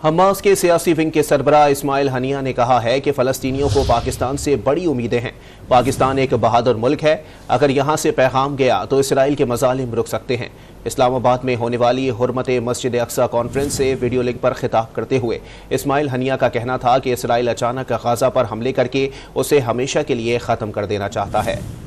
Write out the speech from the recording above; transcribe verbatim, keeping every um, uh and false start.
Hamas के सियासी wing के सरबराह इस्माइल हनिया ने कहा है कि फ़लस्तीनियों को पाकिस्तान से बड़ी उम्मीदें हैं। पाकिस्तान एक बहादुर मुल्क है, अगर यहाँ से पैगाम गया तो इसराइल के मज़ालिम रुक सकते हैं। इस्लामाबाद में होने वाली हुर्मत मस्जिद अक्सा कॉन्फ्रेंस से वीडियो लिंक पर खिताब करते हुए इस्माइल हनिया का कहना था कि इसराइल अचानक गाज़ा पर हमले करके उसे हमेशा के लिए ख़त्म कर देना चाहता है।